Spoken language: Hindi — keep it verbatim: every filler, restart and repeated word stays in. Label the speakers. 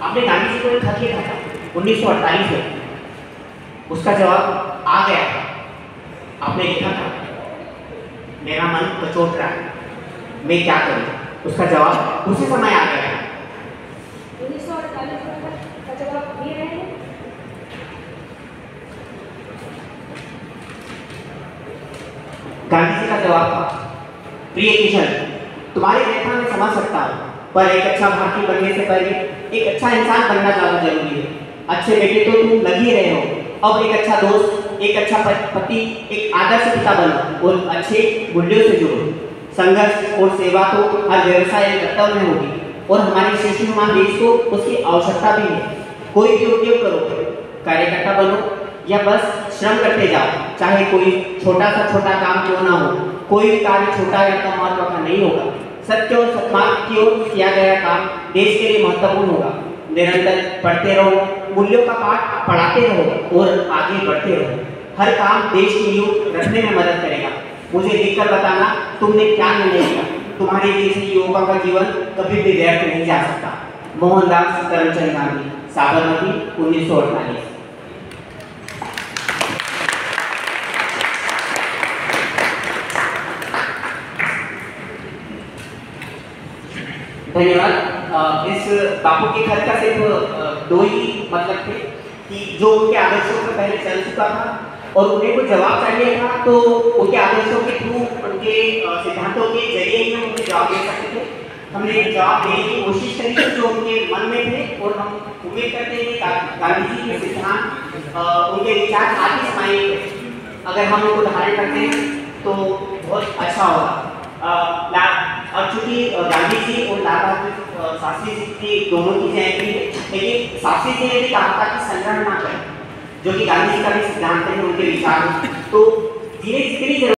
Speaker 1: आपने गांधी जी को एक खत लिखा था उन्नीस सौ अड़तालीस में, उसका जवाब आ गया था। आपने लिखा था मेरा मन कचोट रहा है, मैं क्या करूं, उसका जवाब उसी समय आ गया है।
Speaker 2: उन्नीस सौ अड़तालीस का जवाब ये रहे।
Speaker 1: गांधी जी का जवाब था, प्रिय किशन, तुम्हारे व्यथा में समझ सकता हूँ, पर एक अच्छा भारतीय बनने से पहले एक अच्छा इंसान बनना ज्यादा जरूरी है। अच्छे बेटे तो तुम लग ही रहे हो, अब एक अच्छा दोस्त, एक अच्छा पति, एक आदर्श पिता बनो और अच्छे मूल्यों से जुड़ो। संघर्ष और सेवा तो हर व्यवसाय या कर्तव्य में होगी और हमारी शिशुमान देश को उसकी आवश्यकता भी है। कोई भी उद्योग करो, कार्यकर्ता बनो या बस श्रम करते जाओ, चाहे कोई छोटा सा छोटा काम क्यों ना हो, कोई भी कार्य छोटा या कम महत्व का नहीं होगा। सत्य और सत्मार्ग की ओर किया गया काम देश के लिए महत्वपूर्ण होगा। निरंतर पढ़ते रहो, मूल्यों का पाठ पढ़ाते रहो और आगे बढ़ते रहो। हर काम देश की नींव रखने में मदद करेगा। मुझे लिखकर बताना तुमने क्या निर्णय लिया। तुम्हारे जैसे युवकों का जीवन कभी भी व्यर्थ नहीं जा सकता। मोहनदास करमचंद गांधी, साबरमती, उन्नीस सौ अड़तालीस। धन्यवाद। इस बापू के खत का सिर्फ दो ही मतलब थे कि जो उनके आदर्शों में पहले चल चुका था और उन्हें कोई जवाब चाहिए था, तो उनके आदर्शों के थ्रू, उनके सिद्धांतों के जरिए ही हम उन्हें जवाब दे सकते थे। हमने जवाब देने की कोशिश करी जो उनके मन में थे और हम उम्मीद करते हैं कि गांधी जी के सिद्धांत, उनके विचार आगे समाये अगर हम उनको धारण करते हैं तो बहुत अच्छा होगा। और चूंकि गांधी जी और लाल बहादुर शास्त्री जी की दोनों की जयंती है, लेकिन शास्त्री जी ने भी कहा था कि संग्रह ना करें, जो कि गांधी जी का भी सिद्धांत है, उनके विचार। तो धीरे धीरे